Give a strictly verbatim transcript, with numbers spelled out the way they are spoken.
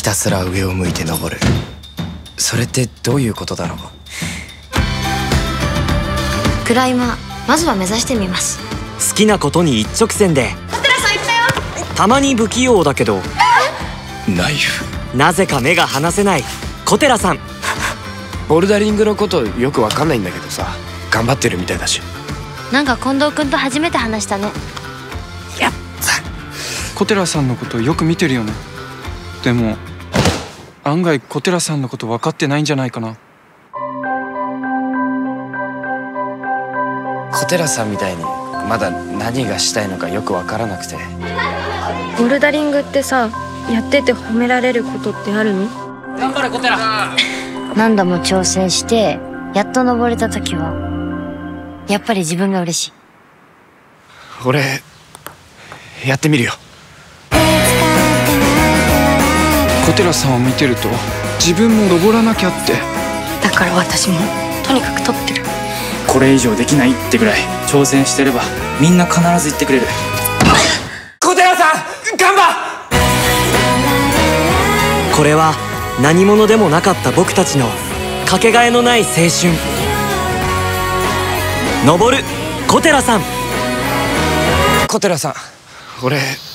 たすら上を向いて登る。それってどういうことだろう。 クライマー、まずは目指してみます。 好きなことに一直線で。 小寺さん言ったよ。 たまに不器用だけどナイフ。 なぜか目が離せない小寺さん。 ボルダリングのことよくわかんないんだけどさ、頑張ってるみたいだし。 なんか近藤君と初めて話したね。 やっ小寺さんのことよく見てるよね。でも案外小寺さんのこと分かってないんじゃないかな。 小寺さんみたいにまだ何がしたいのかよくわからなくて。 ボルダリングってさ、やってて褒められることってあるの？ 頑張れ小寺。 何度も挑戦してやっと登れた時はやっぱり自分が嬉しい。 俺やってみるよ。 小寺さんを見てると自分も登らなきゃって。 だから私もとにかく撮ってる。 これ以上できないってぐらい挑戦してればみんな必ず言ってくれる。 小寺さん頑張っ。 これは何者でもなかった僕たちのかけがえのない青春。登る小寺さん。 小寺さん、俺